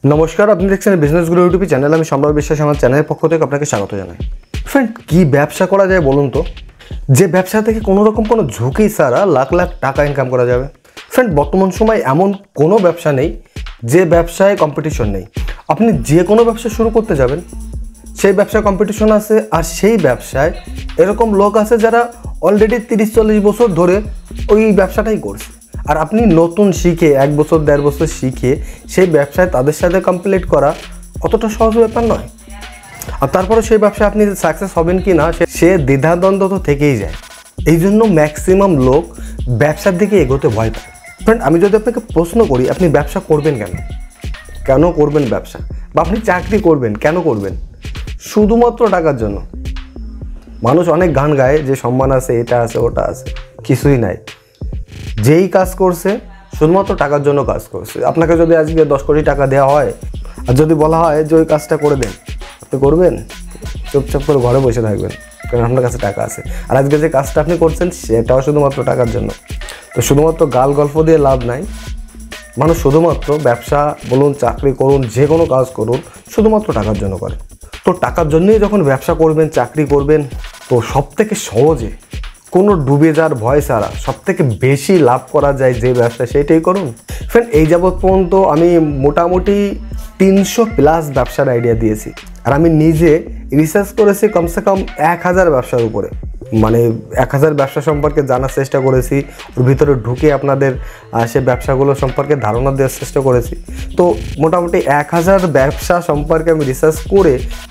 নমস্কার, আপনি দেখছেন বিজনেস গুরু ইউটিউব চ্যানেল। আমি সম্রাট বিশ্বাস, আমার চ্যানেলের পক্ষ থেকে আপনাকে স্বাগত জানাই। ফ্রেন্ড, কি ব্যবসা করা যায় বলুন তো, যে ব্যবসা থেকে কোনো রকম কোনো ঝুঁকি ছাড়া লাখ লাখ টাকা ইনকাম করা যাবে? ফ্রেন্ড, বর্তমান সময় এমন কোনো ব্যবসা নেই যে ব্যবসায় কম্পিটিশন নেই। আপনি যে কোনো ব্যবসা শুরু করতে যাবেন, সেই ব্যবসায় কম্পিটিশন আছে। আর সেই ব্যবসায় এরকম লোক আছে যারা অলরেডি 30-40 বছর ধরে ওই ব্যবসাটাই করছে। আর আপনি নতুন শিখে 1 বছর 1.5 বছর শিখে সেই ব্যবসায় তাদের সাথে কমপ্লিট করা অতটা সহজ ব্যাপার নয়। আর তারপরে সেই ব্যবসায় আপনি সাকসেস হবেন কি না সে দ্বিধাদ্বন্দ্ব তো থেকেই যায়। এই জন্য ম্যাক্সিমাম লোক ব্যবসার দিকে এগোতে ভয় পায়। ফ্রেন্ড, আমি যদি আপনাকে প্রশ্ন করি, আপনি ব্যবসা করবেন কেন করবেন ব্যবসা? বা আপনি চাকরি করবেন কেন করবেন? শুধুমাত্র টাকার জন্য। মানুষ অনেক গান গায় যে সম্মান আছে, এটা আছে, ওটা আছে, কিছুই নাই। যেই কাজ করছে শুধুমাত্র টাকার জন্য কাজ করছে। আপনাকে যদি আজকে 10 কোটি টাকা দেওয়া হয় আর যদি বলা হয় যে ওই কাজটা করে দেন, আপনি করবেন? চুপচাপ করে ঘরে বসে থাকবেন, কারণ আপনার কাছে টাকা আছে। আর আজকে যে কাজটা আপনি করছেন সেটাও শুধুমাত্র টাকার জন্য। তো শুধুমাত্র গাল গল্প দিয়ে লাভ নাই। মানুষ শুধুমাত্র ব্যবসা বলুন, চাকরি করুন, যে কোনো কাজ করুন, শুধুমাত্র টাকার জন্য করে। তো টাকার জন্যই যখন ব্যবসা করবেন, চাকরি করবেন, তো সবথেকে সহজে কোনো ডুবে যাওয়ার ভয় ছাড়া সবথেকে বেশি লাভ করা যায় যে ব্যবসা, সেইটাই করুন। ফ্রেন্ড, এই যাবৎ পর্যন্ত আমি মোটামুটি 300+ ব্যবসার আইডিয়া দিয়েছি। আর আমি নিজে রিসার্চ করেছি কমসে কম 1000 ব্যবসার উপরে। মানে 1000 ব্যবসা সম্পর্কে জানার চেষ্টা করেছি, ওর ভিতরে ঢুকে আপনাদের সে ব্যবসাগুলো সম্পর্কে ধারণা দেওয়ার চেষ্টা করেছি। তো মোটামুটি 1000 ব্যবসা সম্পর্কে আমি রিসার্চ করে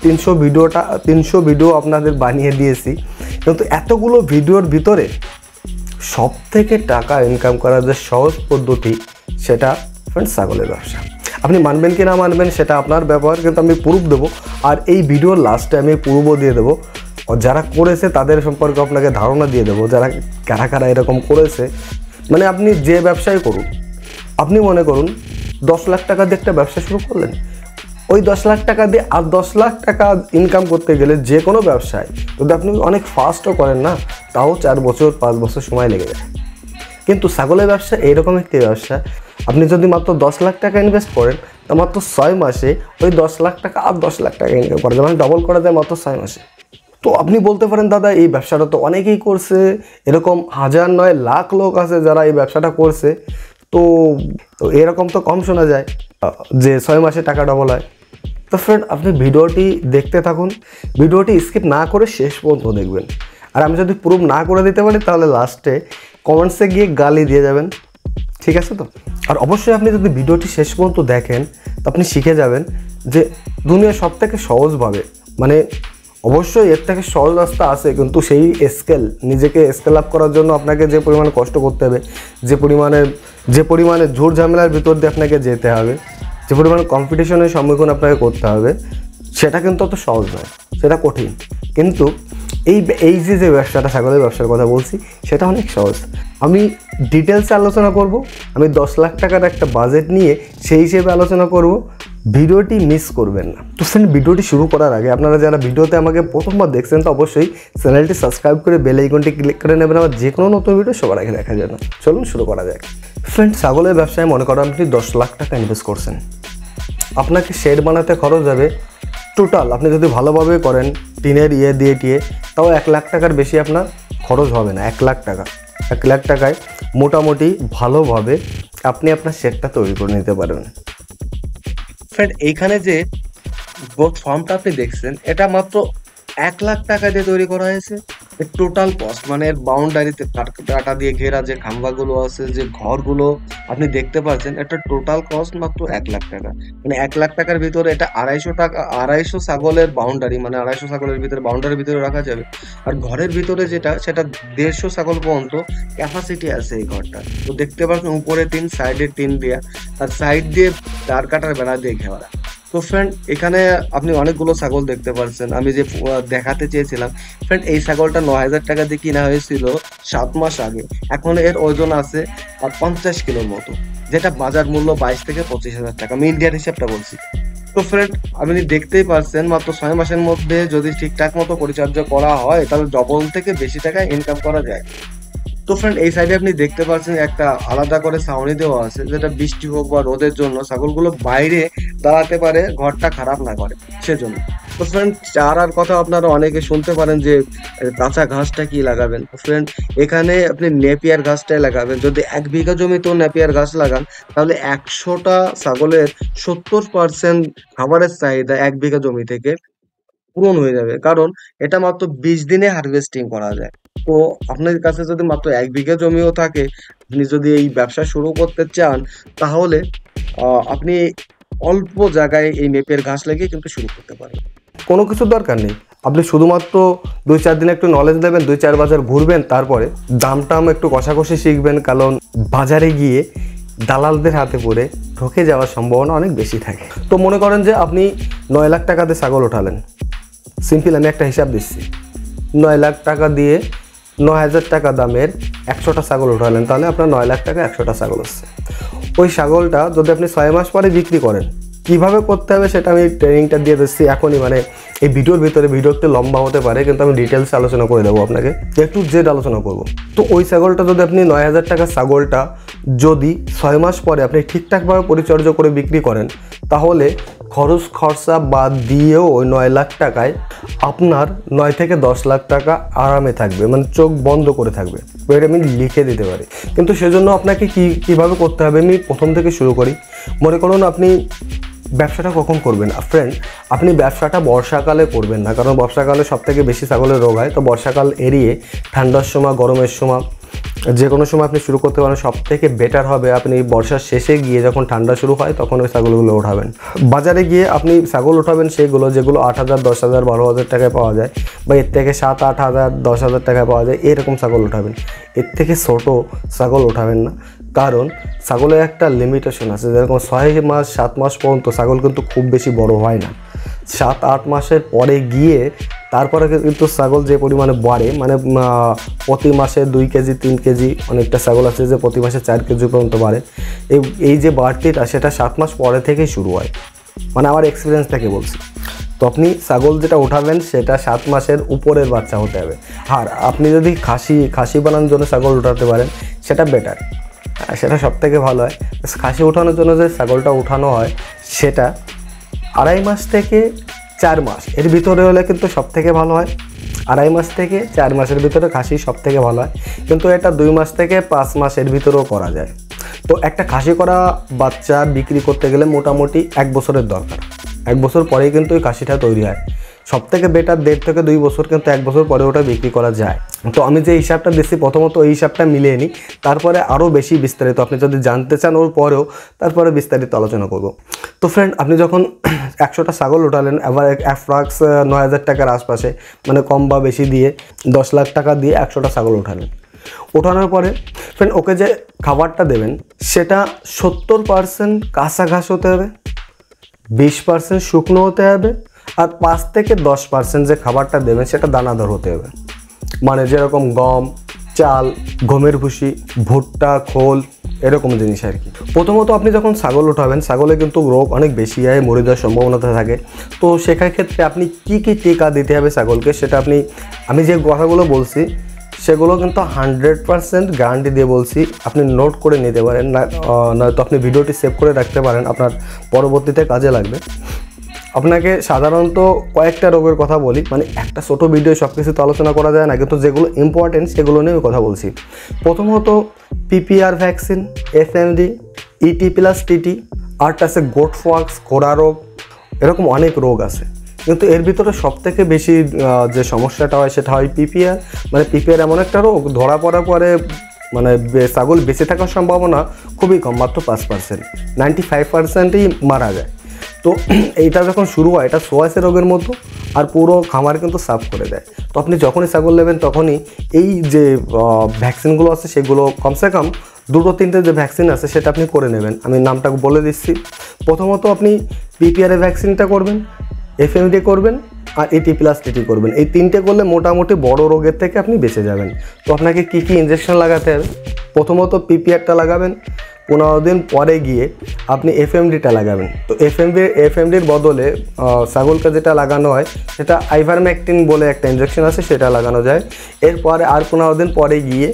300 ভিডিও আপনাদের বানিয়ে দিয়েছি। কিন্তু এতগুলো ভিডিওর ভিতরে সবথেকে টাকা ইনকাম করার যে সহজ পদ্ধতি, সেটা ফ্রেন্ড ছাগলের ব্যবসা। আপনি মানবেন কি না মানবেন সেটা আপনার ব্যাপার, কিন্তু আমি প্রুফ দেবো। আর এই ভিডিওর লাস্টে আমি প্রুফও দিয়ে দেবো। যারা করেছে তাদের সম্পর্কে আপনাকে ধারণা দিয়ে দেবো, যারা কারা এরকম করেছে। মানে আপনি যে ব্যবসায় করুন, আপনি মনে করুন 10 লাখ টাকা দিয়ে একটা ব্যবসা শুরু করলেন। ওই 10 লাখ টাকা দিয়ে আর 10 লাখ টাকা ইনকাম করতে গেলে যে কোনো ব্যবসায় যদি আপনি অনেক ফাস্টও করেন না, তাও 4 বছর 5 বছর সময় লেগে যায়। কিন্তু ছাগলের ব্যবসা এইরকম একটি ব্যবসা, আপনি যদি মাত্র 10 লাখ টাকা ইনভেস্ট করেন, তা মাত্র 6 মাসে ওই 10 লাখ টাকা আর 10 লাখ টাকা ইনকাম করা যায়, মানে ডবল করা যায় মাত্র 6 মাসে। তো আপনি বলতে পারেন, দাদা এই ব্যবসাটা তো অনেকেই করছে, এরকম 1000 নয় লাখ লোক আছে যারা এই ব্যবসাটা করছে, তো এরকম তো কম শোনা যায় যে 6 মাসে টাকা ডবল হয়। তো ফ্রেন্ড, আপনি ভিডিওটি দেখতে থাকুন, ভিডিওটি স্কিপ না করে শেষ পর্যন্ত দেখবেন। আর আমি যদি প্রুফ না করে দিতে পারি তাহলে লাস্টে কমেন্টসে গিয়ে গালি দিয়ে যাবেন, ঠিক আছে তো? আর অবশ্যই আপনি যদি ভিডিওটি শেষ পর্যন্ত দেখেন তো আপনি শিখে যাবেন যে দুনিয়ার সবথেকে সহজভাবে, মানে অবশ্যই এর থেকে সহজ রাস্তা আছে, কিন্তু সেই নিজেকে স্কেল আপ করার জন্য আপনাকে যে পরিমাণে কষ্ট করতে হবে, যে পরিমাণে ঝুট ঝামেলার ভিতর দিয়ে আপনাকে যেতে হবে, যে পরিমাণে কম্পিটিশনের সম্মুখীন আপনাকে করতে হবে, সেটা কিন্তু অত সহজ নয়, সেটা কঠিন। কিন্তু এই যে ব্যবসাটা, ছাগলের ব্যবসার কথা বলছি, সেটা অনেক সহজ। আমি ডিটেলসে আলোচনা করব। আমি 10 লাখ টাকার একটা বাজেট নিয়ে সেই হিসেবে আলোচনা করব। ভিডিওটি মিস করবেন না। তো ফ্রেন্ড, ভিডিওটি শুরু করার আগে আপনারা যারা ভিডিওতে আমাকে প্রথমবার দেখছেন, তো অবশ্যই চ্যানেলটি সাবস্ক্রাইব করে বেল আইকনটি ক্লিক করে নেবেন আমার যে কোনো নতুন ভিডিও সবার আগে দেখার জন্য। চলুন শুরু করা যাক। ফ্রেন্ড, ছাগলের ব্যবসায় মনে করেন আপনি 10 লাখ টাকা ইনভেস্ট করছেন। আপনাকে শেড বানাতে খরচ যাবে টোটাল, আপনি যদি ভালোভাবে করেন টিনের দিয়ে তাও 1 লাখ টাকার বেশি আপনার খরচ হবে না। 1 লাখ টাকা, 1 লাখ টাকায় মোটামুটি ভালোভাবে আপনি আপনার শেডটা তৈরি করে নিতে পারবেন। ফ্রেন্ড, এইখানে যে গোট ফার্মটা আপনি দেখছেন, এটা মাত্র 1 লাখ টাকা দিয়ে তৈরি করা হয়েছে। এর টোটাল কস্ট, মানে এর বাউন্ডারিতে কাটা দিয়ে ঘেরা যে খাম্বাগুলো আছে, যে ঘরগুলো আপনি দেখতে পাচ্ছেন, এটা টোটাল কস্ট মাত্র 1 লাখ টাকা। মানে 1 লাখ টাকার ভিতরে এটা 250 ছাগলের বাউন্ডারি, মানে 250 ছাগলের ভিতরে বাউন্ডারির ভিতরে রাখা যাবে। আর ঘরের ভিতরে সেটা 150 ছাগল পর্যন্ত ক্যাপাসিটি আছে এই ঘরটা। তো দেখতে পাচ্ছেন উপরে 3, সাইডে 3 দেয়া, আর সাইড দিয়ে তার কাটার বেড়া দিয়ে ঘেরা। তো ফ্রেন্ড, এখানে আপনি অনেকগুলো ছাগল দেখতে পাচ্ছেন। আমি যে দেখাতে চেয়েছিলাম, ফ্রেন্ড, এই ছাগলটা 9000 টাকা দিয়ে কিনা হয়েছিল 7 মাস আগে। এখন এর ওজন আছে 50 কিলোর মতো, যেটা বাজার মূল্য 22 থেকে 25,000 টাকা। আমি ইন্ডিয়ার হিসাবটা বলছি। তো ফ্রেন্ড, আপনি দেখতেই পাচ্ছেন মাত্র 6 মাসের মধ্যে যদি ঠিকঠাক মতো পরিচর্যা করা হয়, তাহলে ডবল থেকে বেশি টাকা ইনকাম করা যায়। তো ফ্রেন্ড এই সাইডে আপনি দেখতে পাচ্ছেন একটা আলাদা করে ছাউনি দেওয়া আছে, যেটা বৃষ্টি হোক বা রোদের জন্য ছাগলগুলো বাইরে দাঁড়াতে পারে, ঘরটা খারাপ না করে সেজন্য। তো ফ্রেন্ড চারার কথা আপনারা অনেকে শুনতে পারেন যে কাঁচা ঘাসটা কি লাগাবেন। তো ফ্রেন্ড এখানে আপনি নেপিয়ার ঘাসটাই লাগাবেন। যদি 1 বিঘা জমিতেও নেপিয়ার ঘাস লাগান, তাহলে 100টা ছাগলের 70% খাবারের চাহিদা 1 বিঘা জমি থেকে পূরণ হয়ে যাবে, কারণ এটা মাত্র 20 দিনে হারভেস্টিং করা যায়। তো আপনার কাছে যদি মাত্র 1 বিঘা জমিও থাকে, আপনি যদি এই ব্যবসা শুরু করতে চান, তাহলে আপনি অল্প জায়গায় এই নেপিয়ার ঘাস লাগিয়ে কিন্তু শুরু করতে পারেন। কোনো কিছুর দরকার নেই, আপনি শুধুমাত্র 2-4 দিন একটু নলেজ নেবেন, 2-4 বাজার ঘুরবেন, তারপরে দাম একটু কষাকষি শিখবেন, কারণ বাজারে গিয়ে দালালদের হাতে পড়ে ঠকে যাওয়ার সম্ভাবনা অনেক বেশি থাকে। তো মনে করেন যে আপনি 9 লাখ টাকাতে ছাগল ওঠালেন, সিম্পল আমি একটা হিসাব দিচ্ছি, 9 লাখ টাকা দিয়ে 9,000 টাকা দামের 100টা ছাগল উঠালেন, তাহলে আপনার 9 লাখ টাকা 100টা ছাগল হচ্ছে। ওই ছাগলটা যদি আপনি 6 মাস পরে বিক্রি করেন, কিভাবে করতে হবে সেটা আমি ট্রেনিংটা দিয়ে দিচ্ছি এখনই, মানে এই ভিডিওর ভিতরে। ভিডিও একটু লম্বা হতে পারে, কিন্তু আমি ডিটেলস আলোচনা করে দেবো আপনাকে, একটু জেড আলোচনা করব। তো ওই ছাগলটা যদি আপনি 9,000 টাকার ছাগলটা যদি 6 মাস পরে আপনি ঠিকঠাকভাবে পরিচর্যা করে বিক্রি করেন, তাহলে খরচ খরচা বাদ দিয়েও ওই 9 লাখ টাকায় আপনার 9 থেকে 10 লাখ টাকা আরামে থাকবে, মানে চোখ বন্ধ করে থাকবে। এটা আমি লিখে দিতে পারি। কিন্তু সেজন্য আপনাকে কীভাবে করতে হবে আমি প্রথম থেকে শুরু করি। মনে করুন আপনি ব্যবসাটা কখন করবেন ফ্রেন্ড, আপনি ব্যবসাটা বর্ষাকালে করবেন না, কারণ বর্ষাকালে সবথেকে বেশি ছাগলের রোগ হয়। তো বর্ষাকাল এড়িয়ে ঠান্ডার সময়, গরমের সময়, যে কোনো সময় আপনি শুরু করতে পারেন। সব থেকে বেটার হবে আপনি বর্ষার শেষে গিয়ে যখন ঠান্ডা শুরু হয় তখন ওই ছাগলগুলো ওঠাবেন। বাজারে গিয়ে আপনি ছাগল উঠাবেন সেগুলো যেগুলো 8,000, 10,000, 12,000 টাকায় পাওয়া যায়, বা এর থেকে 7-8 হাজার, 10,000 টাকায় পাওয়া যায়, এরকম ছাগল উঠাবেন। এর থেকে ছোটো ছাগল উঠাবেন না, কারণ ছাগলের একটা লিমিটেশন আছে। যেরকম 6 মাস 7 মাস পর্যন্ত ছাগল কিন্তু খুব বেশি বড় হয় না। 7-8 মাসের পরে গিয়ে তারপরে কিন্তু ছাগল যে পরিমাণে বাড়ে, মানে প্রতি মাসে 2 কেজি 3 কেজি, অনেকটা ছাগল আছে যে প্রতি মাসে 4 কেজি পর্যন্ত বাড়ে। এই যে বাড়তিটা সেটা 7 মাস পরে থেকেই শুরু হয়, মানে আমার এক্সপিরিয়েন্স থেকে বলছি। তো আপনি ছাগল যেটা উঠাবেন সেটা 7 মাসের উপরের বাচ্চা হতে হবে। আর আপনি যদি খাসি বানানোর জন্য ছাগল উঠাতে পারেন সেটা বেটার, সেটা সব থেকে ভালো হয়। খাসি ওঠানোর জন্য যে ছাগলটা উঠানো হয় সেটা 2.5 মাস থেকে 4 মাস এর ভিতরে হলে কিন্তু সব থেকে ভালো হয়। 2.5 মাস থেকে 4 মাসের ভিতরে খাসি সব থেকে ভালো হয়, কিন্তু এটা 2 মাস থেকে 5 মাসের ভিতরেও করা যায়। তো একটা খাসি করা বাচ্চা বিক্রি করতে গেলে মোটামুটি 1 বছরের দরকার। 1 বছর পরেই কিন্তু ওই খাসিটা তৈরি হয়। সব থেকে বেটার 1.5 থেকে 2 বছর, কিন্তু 1 বছর পরে ওটা বিক্রি করা যায়। তো আমি যে হিসাবটা দিচ্ছি প্রথমত ওই হিসাবটা মিলিয়ে নিই, তারপরে আরও বেশি বিস্তারিত আপনি যদি জানতে চান ওর পরেও তারপরে বিস্তারিত আলোচনা করব। তো ফ্রেন্ড আপনি যখন 100টা ছাগল উঠালেন, আবার অ্যাপ্রক্স 9,000 টাকার আশপাশে, মানে কম বা বেশি দিয়ে 10 লাখ টাকা দিয়ে 100টা ছাগল উঠালেন। ওঠানোর পরে ফ্রেন্ড ওকে যে খাবারটা দেবেন সেটা 70% কাঁচা ঘাস হতে হবে, 20% শুকনো হতে হবে, আর 5 থেকে 10% যে খাবারটা দেবেন সেটা দানাদার হতে হবে, মানে যেরকম গম, চাল, গমের ভুসি, ভুট্টা, খোল, এরকম জিনিস আর কি। প্রথমত আপনি যখন ছাগল উঠাবেন, ছাগলে কিন্তু রোগ অনেক বেশি হয়, মরে যাওয়ার সম্ভাবনাটা থাকে। তো সেক্ষেত্রে আপনি কি টিকা দিতে হবে ছাগলকে সেটা আমি যে কথাগুলো বলছি সেগুলো কিন্তু 100% গ্যারান্টি দিয়ে বলছি, আপনি নোট করে নিতে পারেন, নয়তো আপনি ভিডিওটি সেভ করে রাখতে পারেন, আপনার পরবর্তীতে কাজে লাগবে। আপনাকে সাধারণত কয়েকটা রোগের কথা বলি, মানে একটা ছোটো ভিডিও সব কিছু তো আলোচনা করা যায় না, কিন্তু যেগুলো ইম্পর্টেন্ট সেগুলো নিয়ে কথা বলছি। প্রথমত পিপিআর ভ্যাকসিন, এফএমডি, ET+TT, আরটা আছে গোট ফক্স, ঘোড়া রোগ, এরকম অনেক রোগ আছে। কিন্তু এর ভিতরে সবথেকে বেশি যে সমস্যাটা হয় সেটা হয় পিপিআর। মানে পিপিআর এমন একটা রোগ ধরা পড়ার পরে মানে ছাগল বেঁচে থাকার সম্ভাবনা খুবই কম, মাত্র 5%, 95%ই মারা যায়। তো এইটা যখন শুরু হয় এটা সোয়াইসের রোগের মতো, আর পুরো খামার কিন্তু সাফ করে দেয়। তো আপনি যখনই ছাগল নেবেন তখনই এই যে ভ্যাকসিনগুলো আছে সেগুলো কমসে কম 2-3টে যে ভ্যাকসিন আছে সেটা আপনি করে নেবেন। আমি নামটা বলে দিচ্ছি। প্রথমত আপনি পিপিআরের ভ্যাকসিনটা করবেন, এফএমডি করবেন, আর ET+TT করবেন। এই 3টে করলে মোটামুটি বড় রোগের থেকে আপনি বেঁচে যাবেন। তো আপনাকে কী ইঞ্জেকশন লাগাতে হবে? প্রথমত পিপিআরটা লাগাবেন, 15 দিন পরে গিয়ে আপনি এফএমডিটা লাগাবেন। তো এফএমডির বদলে ছাগলকে যেটা লাগানো হয় সেটা আইভারমেকটিন বলে একটা ইঞ্জেকশন আছে, সেটা লাগানো যায়। এরপরে আর 15 দিন পরে গিয়ে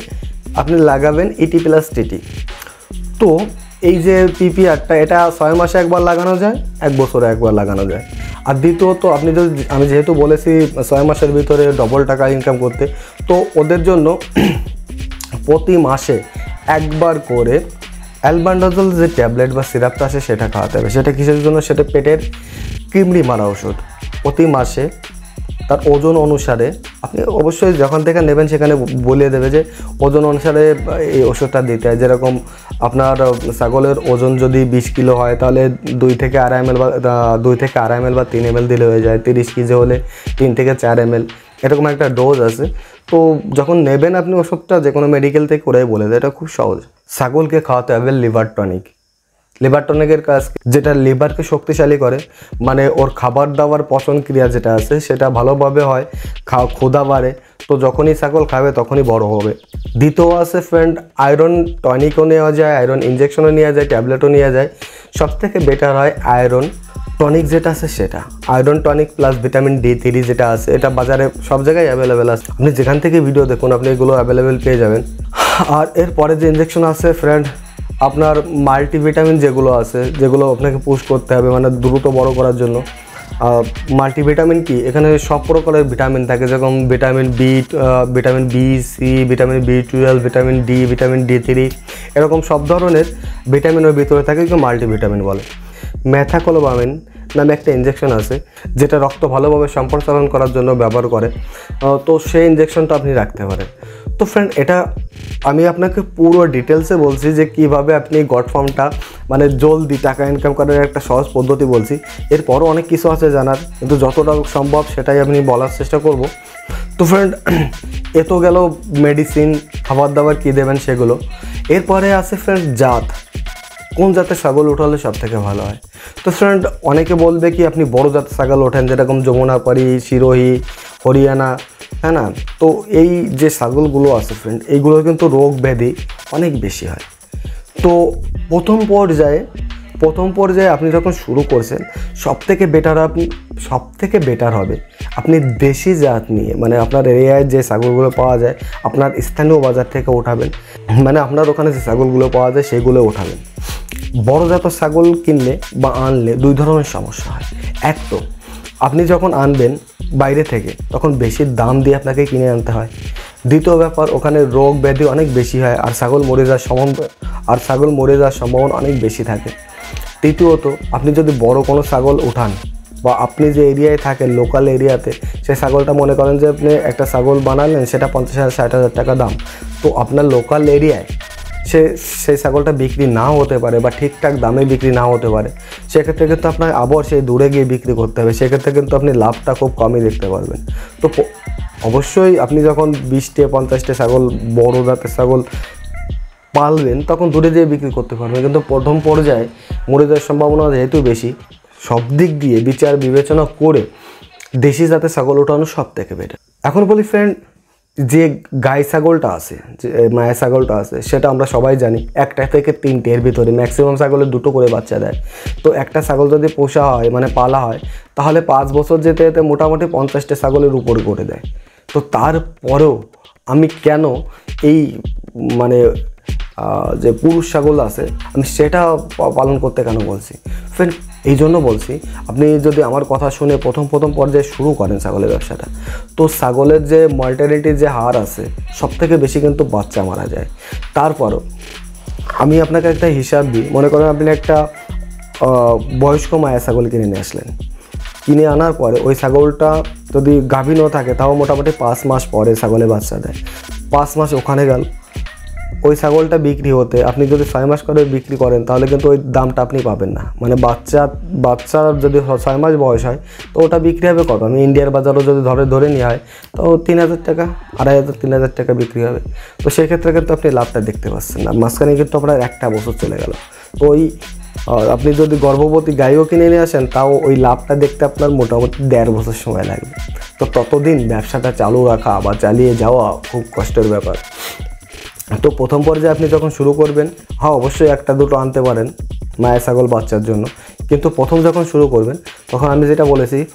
আপনি লাগাবেন ইটি প্লাস টিটি। তো এই যে পিপিআরটা এটা 6 মাসে একবার লাগানো যায়, 1 বছরে একবার লাগানো যায়। আর দ্বিতীয়ত আপনি যদি, আমি যেহেতু বলেছি 6 মাসের ভিতরে ডবল টাকা ইনকাম করতে, তো ওদের জন্য প্রতি মাসে একবার করে অ্যালবান্ডাজল যে ট্যাবলেট বা সিরাপটা আছে সেটা খাওয়াতে হবে। সেটা কিসের জন্য? সেটা পেটের কৃমির মারা ওষুধ। প্রতি মাসে তার ওজন অনুসারে, আপনি অবশ্যই যখন থেকে নেবেন সেখানে বলে দেবে যে ওজন অনুসারে এই ওষুধটা দিতে হয়। যেরকম আপনার ছাগলের ওজন যদি 20 কিলো হয় তাহলে 2 থেকে আড়াই এমএল বা 3 এমএল দিলে হয়ে যায়। 30 কেজি হলে 3 থেকে 4 এমএল, এরকম একটা ডোজ আছে। তো যখন নেবেন আপনি ওষুধটা যে কোনো মেডিকেল থেকে করে বলে দেয়, এটা খুব সহজ। ছাগলকে খাওয়াতে হবে লিভার টনিক। লিভার টনিকের কাজ যেটা লিভারকে শক্তিশালী করে, মানে ওর খাবার দাবার পচন ক্রিয়া যেটা আছে সেটা ভালোভাবে হয়, ক্ষুধা বাড়ে। তো যখনই ছাগল খাবে তখনই বড় হবে। দ্বিতীয় আছে ফ্রেন্ড আয়রন টনিকও নেওয়া যায়, আয়রন ইঞ্জেকশনও নেওয়া যায়, ট্যাবলেটও নেওয়া যায়। সবথেকে বেটার হয় আয়রন টনিক যেটা আছে সেটা। Iron tonic plus vitamin D3 যেটা আছে, এটা বাজারে সব জায়গায় অ্যাভেলেবেল আছে। আপনি যেখান থেকে ভিডিও দেখুন আপনি এগুলো অ্যাভেলেবেল পেয়ে যাবেন। আর এরপরে যে ইঞ্জেকশন আছে ফ্রেন্ড, আপনার মাল্টিভিটামিন যেগুলো আছে, যেগুলো আপনাকে পুশ করতে হবে মানে দ্রুত বড় করার জন্য। মাল্টিভিটামিন কি, এখানে সব প্রকারের ভিটামিন থাকে, যেরকম vitamin B, C, vitamin B12, vitamin D, vitamin D3, এরকম সব ধরনের ভিটামিনের ভিতরে থাকে, কিন্তু মাল্টিভিটামিন বলে। ম্যাথাকোলোবামিন নামে একটা ইঞ্জেকশন আছে যেটা রক্ত ভালোভাবে সম্প্রসারণ করার জন্য ব্যবহার করে। তো সেই ইঞ্জেকশনটা আপনি রাখতে পারেন। তো ফ্রেন্ড এটা আমি আপনাকে পুরো ডিটেলসে বলছি যে কীভাবে আপনি গড ফার্মটা মানে জলদি টাকা ইনকাম করার একটা সহজ পদ্ধতি বলছি। এরপরও অনেক কিছু আছে জানার, কিন্তু যতটা সম্ভব সেটাই আমি বলার চেষ্টা করব। তো ফ্রেন্ড এ তো গেল মেডিসিন, খাবার দাবার কী দেবেন সেগুলো। এরপরে আছে ফ্রেন্ড জাত, কোন জাতের ছাগল উঠালে সব থেকে ভালো হয়। তো ফ্রেন্ড অনেকে বলবে কি আপনি বড় জাতের ছাগল ওঠেন, যেরকম যমুনাপাড়ি, সিরোহি, হরিয়ানা, হ্যাঁ না। তো এই যে ছাগলগুলো আছে ফ্রেন্ড, এইগুলো কিন্তু রোগ ব্যাধি অনেক বেশি হয়। তো প্রথম পর্যায়ে আপনি যখন শুরু করছেন সব থেকে বেটার হবে আপনি দেশি জাত নিয়ে, মানে আপনার এরিয়ায় যে ছাগলগুলো পাওয়া যায় আপনার স্থানীয় বাজার থেকে ওঠাবেন, মানে আপনার ওখানে যে ছাগলগুলো পাওয়া যায় সেগুলো ওঠাবেন। বড় জাতের ছাগল কিনলে বা আনলে 2 ধরনের সমস্যা হয়। এক তো আপনি যখন আনবেন বাইরে থেকে তখন বেশি দাম দিয়ে আপনাকে কিনে আনতে হয়। দ্বিতীয় ব্যাপার, ওখানে রোগ ব্যাধি অনেক বেশি হয় আর ছাগল মরে যাওয়ার সম্ভাবনা অনেক বেশি থাকে। তৃতীয়ত, আপনি যদি বড় কোনো ছাগল উঠান বা আপনি যে এরিয়ায় থাকেন লোকাল এরিয়াতে, সেই ছাগলটা মনে করেন যে আপনি একটা ছাগল বানালেন সেটা 50,000-60,000 টাকা দাম, তো আপনার লোকাল এরিয়ায় সেই ছাগলটা বিক্রি নাও হতে পারে বা ঠিকঠাক দামে বিক্রি নাও হতে পারে। সেক্ষেত্রে কিন্তু আপনার আবার সেই দূরে গিয়ে বিক্রি করতে হবে, সেক্ষেত্রে কিন্তু আপনি লাভটা খুব কমই দেখতে পারবেন। তো অবশ্যই আপনি যখন 20-50টা ছাগল বড় জাতের ছাগল পালবেন তখন দূরে যেয়ে বিক্রি করতে পারবেন, কিন্তু প্রথম পর্যায়ে মরে যাওয়ার সম্ভাবনা যেহেতু বেশি, সব দিক দিয়ে বিচার বিবেচনা করে দেশি জাতের ছাগল ওঠানো সব থেকে বেটার। এখন বলি ফ্রেন্ড, যে গাই ছাগলটা আছে, যে মায়ের ছাগলটা আছে, সেটা আমরা সবাই জানি 1টা থেকে 3টের ভিতরে ম্যাক্সিমাম ছাগলের 2টো করে বাচ্চা দেয়। তো একটা ছাগল যদি পোষা হয় মানে পালা হয় তাহলে 5 বছর যেতে যেতে মোটামুটি 50টা ছাগলের উপরে করে দেয়। তো তারপরেও আমি কেন এই মানে যে পুরুষ ছাগল আছে আমি সেটা পালন করতে কেন বলছি ফ্রেন্ড, এই জন্য বলছি আপনি যদি আমার কথা শুনে প্রথম পর্যায়ে শুরু করেন ছাগলের ব্যবসাটা, তো ছাগলের যে মর্টালিটির যে হার আছে সব থেকে বেশি কিন্তু বাচ্চা মারা যায়। তারপরও আমি আপনাকে একটা হিসাব দিই, মনে করেন আপনি একটা বয়স্ক মায়া ছাগল কিনে আসলেন, কিনে আনার পরে ওই ছাগলটা যদি গাভীনও থাকে তাও মোটামুটি 5 মাস পরে ছাগলে বাচ্চা দেয়। 5 মাস ওখানে গেল, ওই ছাগলটা বিক্রি হতে আপনি যদি 6 মাস করে বিক্রি করেন তাহলে কিন্তু ওই দামটা আপনি পাবেন না। মানে বাচ্চা যদি 6 মাস বয়স হয় তো ওটা বিক্রি হবে কত, আমি ইন্ডিয়ার বাজারও যদি ধরে নেওয়া হয় তো 3,000 টাকা, 2,500-3,000 টাকা বিক্রি হবে। তো সেক্ষেত্রে কিন্তু আপনি লাভটা দেখতে পাচ্ছেন না, মাঝখানে কিন্তু আপনার 1টা বছর চলে গেল। তো ওই আপনি যদি গর্ভবতী গাইও কিনে নিয়ে আসেন তাও ওই লাভটা দেখতে আপনার মোটামুটি 1.5 বছর সময় লাগবে। তো ততদিন ব্যবসাটা চালু রাখা বা চালিয়ে যাওয়া খুব কষ্টের ব্যাপার। তো প্রথম পর্যায়ে আপনি যখন শুরু করবেন, হ্যাঁ অবশ্যই 1-2টো আনতে পারেন মায়ের ছাগল বাচ্চার জন্য, কিন্তু প্রথম যখন শুরু করবেন তখন আমি যেটা বলেছি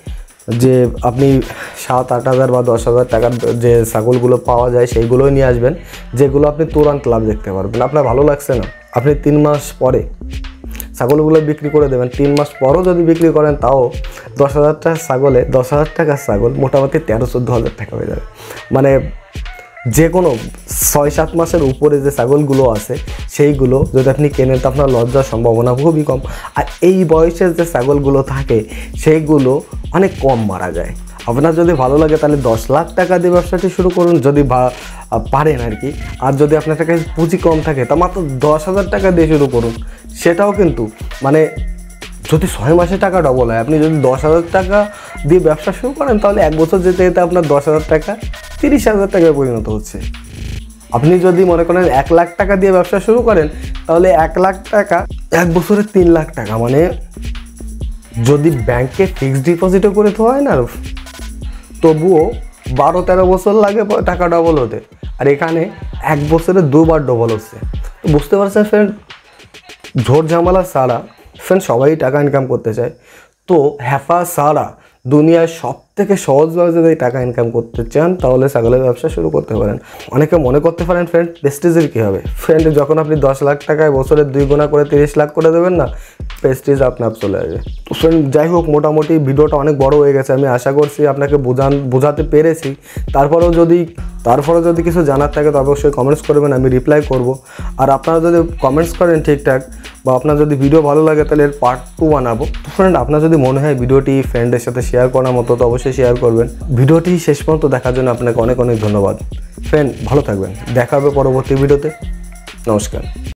যে আপনি 7-8 হাজার বা 10 হাজার টাকার যে ছাগলগুলো পাওয়া যায় সেইগুলোই নিয়ে আসবেন, যেগুলো আপনি তুরন্ত লাভ দেখতে পারবেন। আপনার ভালো লাগছে না, আপনি 3 মাস পরে ছাগলগুলো বিক্রি করে দেবেন। 3 মাস পরও যদি বিক্রি করেন তাও 10,000 টাকার ছাগলে 10,000 টাকার ছাগল মোটামুটি 13-14 হাজার টাকা হয়ে যাবে। মানে যে কোনো 6-7 মাসের উপরে যে ছাগলগুলো আছে সেইগুলো যদি আপনি কেনেন তো আপনার লজ্জার সম্ভাবনা খুবই কম। আর এই বয়সের যে ছাগলগুলো থাকে সেইগুলো অনেক কম মারা যায়। আপনার যদি ভালো লাগে তাহলে 10 লাখ টাকা দিয়ে ব্যবসাটি শুরু করুন যদি পারেন আর কি। আর যদি আপনার কাছে পুঁজি কম থাকে তা মাত্র 10,000 টাকা দিয়ে শুরু করুন। সেটাও কিন্তু মানে যদি 6 মাসে টাকা ডবল হয়, আপনি যদি 10,000 টাকা দিয়ে ব্যবসা শুরু করেন তাহলে 1 বছর যেতে যেতে আপনার 10,000 টাকা 30,000 টাকায় পরিণত হচ্ছে। আপনি যদি মনে করেন 1 লাখ টাকা দিয়ে ব্যবসা শুরু করেন তাহলে 1 লাখ টাকা 1 বছরে 3 লাখ টাকা। মানে যদি ব্যাংকে ফিক্সড ডিপোজিটও করে তো হয় না, তবুও 12-13 বছর লাগে টাকা ডবল হতে, আর এখানে 1 বছরে 2বার ডবল হচ্ছে। তো বুঝতে পারছেন ফ্রেন্ড, ঝোর ঝামেলা ছাড়া ফ্রেন্ড সবাই টাকা ইনকাম করতে চায়। তো হ্যাফা ছাড়া দুনিয়ায় সবথেকে সহজভাবে যদি টাকা ইনকাম করতে চান তাহলে ছাগলের ব্যবসা শুরু করতে পারেন। অনেকে মনে করতে পারেন ফ্রেন্ড প্রেস্টিজের কী হবে। ফ্রেন্ড যখন আপনি 10 লাখ টাকায় বছরে 2 গুণা করে 30 লাখ করে দেবেন না, প্রেস্টিজ আপনার চলে আসবে। তো ফ্রেন্ড যাই হোক, মোটামুটি ভিডিওটা অনেক বড় হয়ে গেছে, আমি আশা করছি আপনাকে বোঝাতে পেরেছি। তারপরেও যদি কিছু জানার থাকে তো অবশ্যই কমেন্টস করবেন, আমি রিপ্লাই করব। আর আপনারা যদি কমেন্টস করেন ঠিকঠাক বা আপনার যদি ভিডিও ভালো লাগে তাহলে এর পার্ট 2 বানাবো। তো ফ্রেন্ড আপনার যদি মনে হয় ভিডিওটি ফ্রেন্ডের সাথে শেয়ার করার মতো তো অবশ্যই শেয়ার করবেন। ভিডিওটি শেষ পর্যন্ত দেখার জন্য আপনাকে অনেক অনেক ধন্যবাদ। ফ্রেন্ড ভালো থাকবেন, দেখা হবে পরবর্তী ভিডিওতে। নমস্কার।